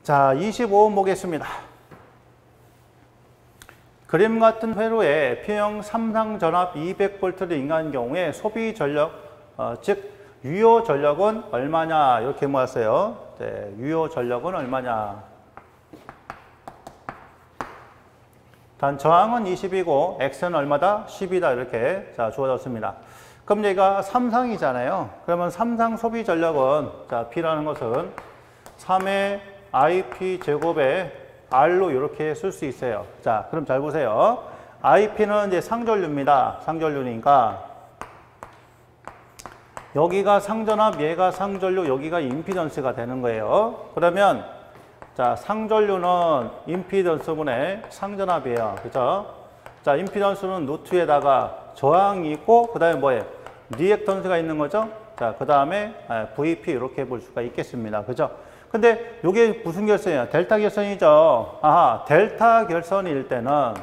자, 25번 보겠습니다. 그림 같은 회로에 P형 3상 전압 200V를 인가한 경우에 소비 전력, 즉 유효 전력은 얼마냐 이렇게 모았어요. 네, 유효 전력은 얼마냐. 단 저항은 20이고 X는 얼마다? 10이다 이렇게 자 주어졌습니다. 그럼 얘가 3상이잖아요. 그러면 3상 소비 전력은 자 P라는 것은 3의 IP 제곱에 R로 이렇게 쓸 수 있어요. 자, 그럼 잘 보세요. IP는 이제 상전류입니다. 상전류니까 여기가 상전압, 얘가 상전류, 여기가 임피던스가 되는 거예요. 그러면 자, 상전류는 임피던스분의 상전압이에요. 그죠? 자, 임피던스는 루트에다가 저항이 있고 그다음에 뭐예요? 리액턴스가 있는 거죠. 자, 그다음에 VP 이렇게 볼 수가 있겠습니다. 그죠? 근데 이게 무슨 결선이에요? 델타 결선이죠. 아하, 델타 결선일 때는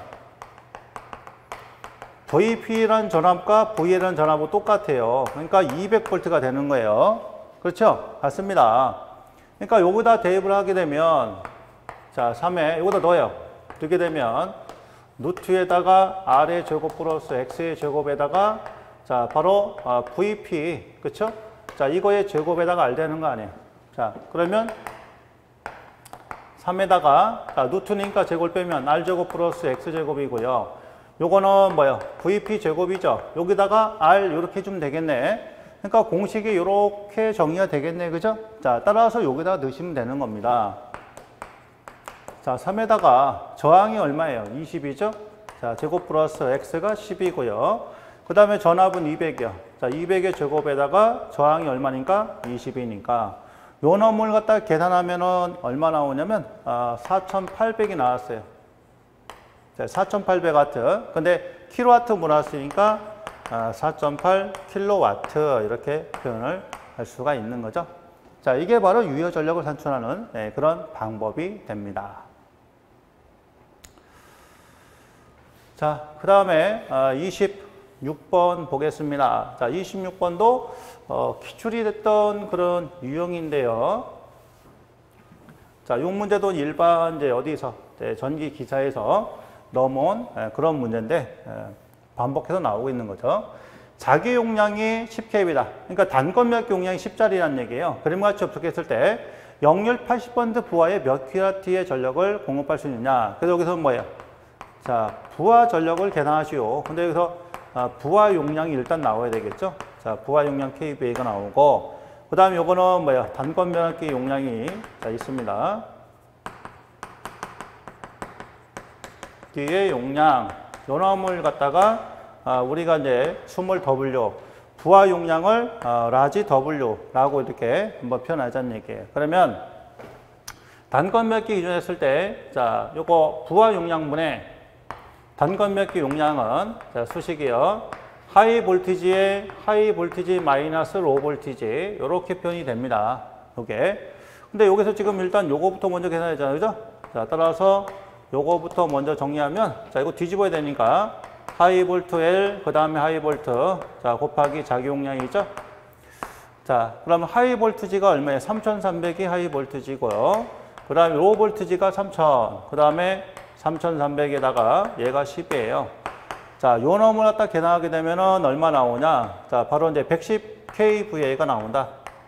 VP라는 전압과 V라는 전압은 똑같아요. 그러니까 200V가 되는 거예요. 그렇죠? 같습니다. 그러니까 여기다 대입을 하게 되면 자, 3에 여기다 넣어요. 넣게 되면 루트에다가 R의 제곱 플러스 X의 제곱에다가 자, 바로 VP 그렇죠? 자, 이거의 제곱에다가 R 되는 거 아니에요. 자, 그러면 3에다가 자, 루트니까 제곱을 빼면 R제곱 플러스 X제곱이고요. 요거는 뭐요? VP 제곱이죠. 여기다가 R 이렇게 해주면 되겠네. 그러니까 공식이 이렇게 정의가 되겠네. 그죠? 자, 따라서 여기다 넣으시면 되는 겁니다. 자, 3에다가 저항이 얼마예요? 20이죠? 자, 제곱 플러스 X가 10이고요. 그 다음에 전압은 200이요. 자, 200의 제곱에다가 저항이 얼마니까? 20이니까. 요 놈을 갖다 계산하면은 얼마 나오냐면 4,800이 나왔어요. 자, 4,800와트. 근데 킬로와트 몰았으니까 4.8 킬로와트 이렇게 표현을 할 수가 있는 거죠. 자, 이게 바로 유효 전력을 산출하는 그런 방법이 됩니다. 자, 그 다음에 26번 보겠습니다. 자, 26번도 기출이 됐던 그런 유형인데요. 자, 이 문제도 일반 이제 어디서 전기 기사에서 넘어온 그런 문제인데 반복해서 나오고 있는 거죠. 자기 용량이 10kV다. 그러니까 단건 몇 개 용량이 10짜리라는 얘기예요. 그림같이 접속했을 때 역률 80% 부하의 몇 kW의 전력을 공급할 수 있느냐. 그래서 여기서 뭐예요? 자, 부하 전력을 계산하시오. 근데 여기서 부하 용량이 일단 나와야 되겠죠. 자, 부하 용량 kVA가 나오고, 그 다음에 요거는 뭐야? 단건 몇 개 용량이 자, 있습니다. 뒤에 용량, 요 놈을 갖다가 우리가 이제 스몰 W, 부하 용량을 라지 W라고 이렇게 한번 표현하자는 얘기예요. 그러면 단건 몇 개 기준했을 때, 자, 요거 부하 용량분의 단건 몇 개 용량은 자, 수식이요. 하이 볼티지에 하이 볼티지 마이너스 로 볼티지 이렇게 표현이 됩니다. 요게. 근데 여기서 지금 일단 요거부터 먼저 계산하잖아요. 그죠? 자, 따라서 요거부터 먼저 정리하면 자, 이거 뒤집어야 되니까 하이 볼트 L 그 다음에 하이 볼트 자, 곱하기 자기 용량이죠. 자, 그러면 하이 볼트지가 얼마예요? 3300이 하이 볼트지고요. 그 다음에 로 볼트지가 3000. 그 다음에 3300에다가 얘가 10이에요. 자, 요 놈을 갖다 계산하게 되면은 얼마 나오냐? 자, 바로 이제 110kVA가 나온다.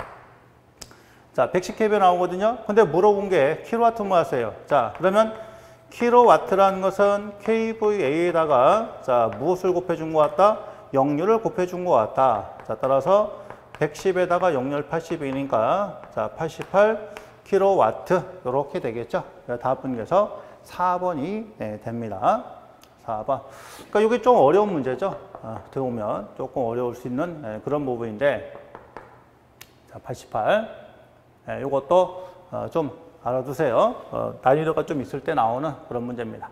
자, 110kVA 나오거든요. 근데 물어본 게 킬로와트 모았어요. 자, 그러면 킬로와트라는 것은 kVA에다가 자, 무엇을 곱해준 것 같다? 역률을 곱해준 것 같다. 자, 따라서 110에다가 역률 80이니까 자, 88 킬로와트 이렇게 되겠죠. 답 분께서 4번이 됩니다. 4번. 그러니까 이게 좀 어려운 문제죠. 어떻게 보면 조금 어려울 수 있는 그런 부분인데 자, 88. 이것도 좀 알아두세요. 난이도가 좀 있을 때 나오는 그런 문제입니다.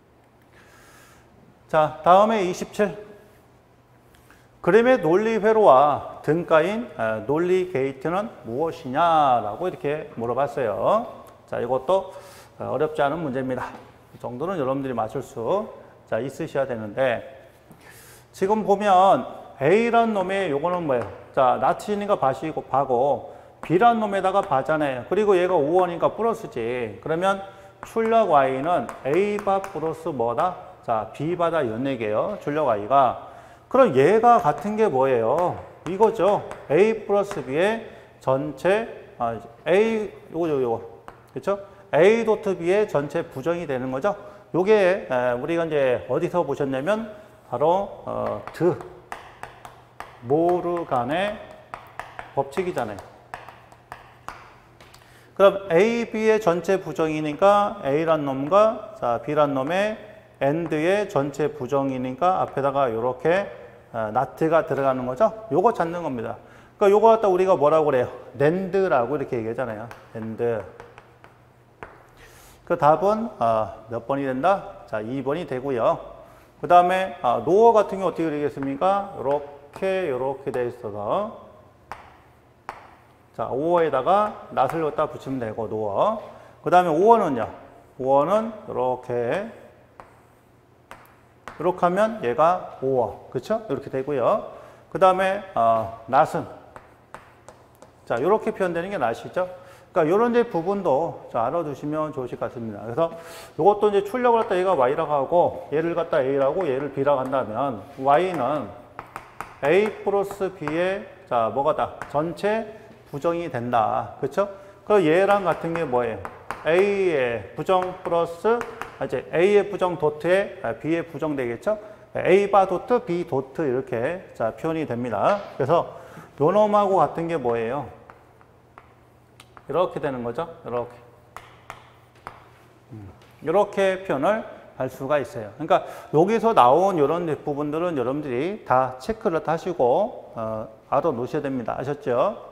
자, 다음에 27. 그림의 논리 회로와 등가인 논리 게이트는 무엇이냐라고 이렇게 물어봤어요. 자, 이것도 어렵지 않은 문제입니다. 이 정도는 여러분들이 맞출 수 자, 있으셔야 되는데 지금 보면 A라는 놈의 요거는 뭐예요? 자, 나트륨과 바고 B란 놈에다가 바잖아요. 그리고 얘가 5원이니까 플러스지. 그러면 출력 Y는 A바 플러스 뭐다? 자, B바다 이런 얘기예요. 출력 Y가. 그럼 얘가 같은 게 뭐예요? 이거죠. A 플러스 B의 전체, A, 요거. 그쵸? A 도트 B의 전체 부정이 되는 거죠. 요게, 우리가 이제 어디서 보셨냐면, 바로, 모르간의 법칙이잖아요. 그럼 A, B의 전체 부정이니까 A란 놈과 자, B란 놈의 AND의 전체 부정이니까 앞에다가 이렇게 나트가 들어가는 거죠. 요거 찾는 겁니다. 그러니까 요거 갖다 우리가 뭐라고 그래요? NAND라고 이렇게 얘기하잖아요. NAND. 그 답은 몇 번이 된다? 자, 2번이 되고요. 그 다음에 노어 같은 경우 어떻게 되겠습니까? 요렇게 돼 있어서 자, 5어에다가 낫을 갖다 붙이면 되고, 노어. 그 다음에 5어는요. 5어는 이렇게 하면 얘가 5어. 그쵸? 이렇게 되고요. 그 다음에, 낫은. 자, 이렇게 표현되는 게 낫이죠. 그러니까 이런 이제 부분도 자, 알아두시면 좋으실 것 같습니다. 그래서 이것도 이제 출력을 갖다 얘가 Y라고 하고, 얘를 갖다 A라고, 얘를 B라고 한다면, Y는 A 플러스 B의, 자, 뭐가 다? 전체 부정이 된다. 그렇죠? 그 얘랑 같은 게 뭐예요? A의 부정 플러스 이제 A의 부정 도트에 B의 부정 되겠죠? A 바 도트, B 도트 이렇게 자, 표현이 됩니다. 그래서 요 놈하고 같은 게 뭐예요? 이렇게 되는 거죠? 이렇게 표현을 할 수가 있어요. 그러니까 여기서 나온 이런 부분들은 여러분들이 다 체크를 하시고 알아 놓으셔야 됩니다. 아셨죠?